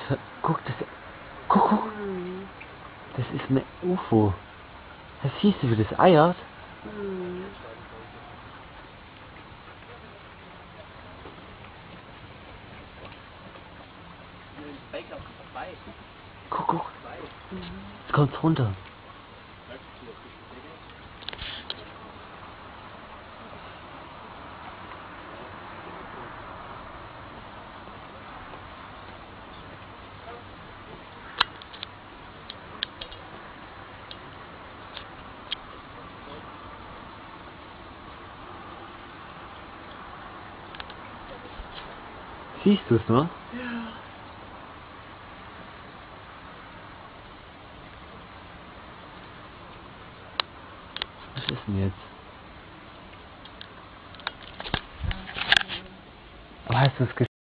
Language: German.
Guck, guck. Das ist ein UFO. Das siehst du, wie das eiert? Guck. Jetzt kommt's runter. Siehst du es noch? Ja. Was ist denn jetzt? Aber hast du es